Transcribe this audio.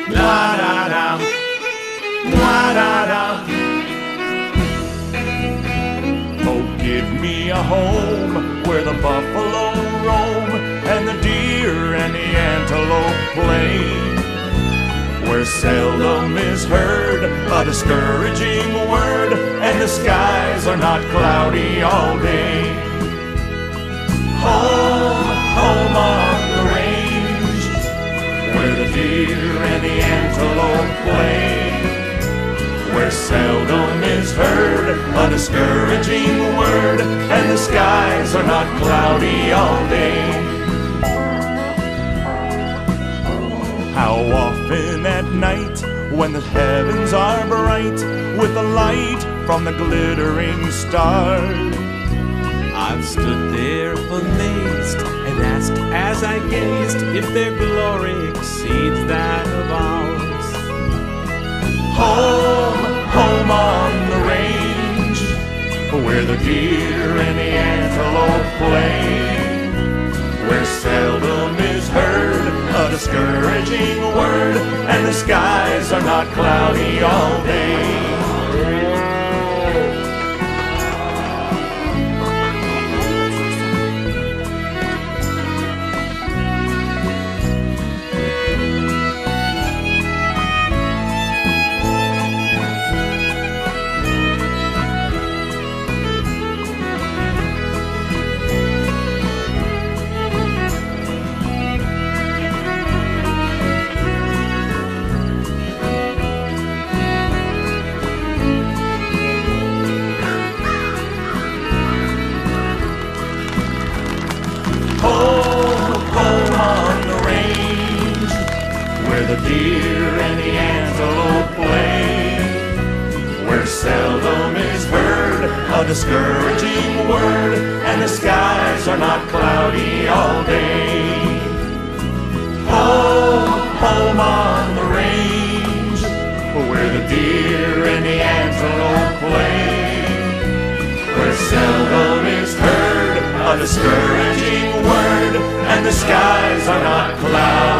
La-da-da, la-da-da. Oh, give me a home where the buffalo roam and the deer and the antelope play, where seldom is heard a discouraging word and the skies are not cloudy all day. Home, home on the range, where the deer and the antelope play, where seldom is heard a discouraging word and the skies are not cloudy all day. How often at night, when the heavens are bright with the light from the glittering stars, I've stood there amazed and asked as I gazed if their glory exceeds that of ours. Home, home on the range, where the deer and the antelope play, where seldom is heard a discouraging word and the skies are not cloudy all day. The deer and the antelope play, where seldom is heard a discouraging word and the skies are not cloudy all day. Home, home on the range, where the deer and the antelope play, where seldom is heard a discouraging word and the skies are not cloudy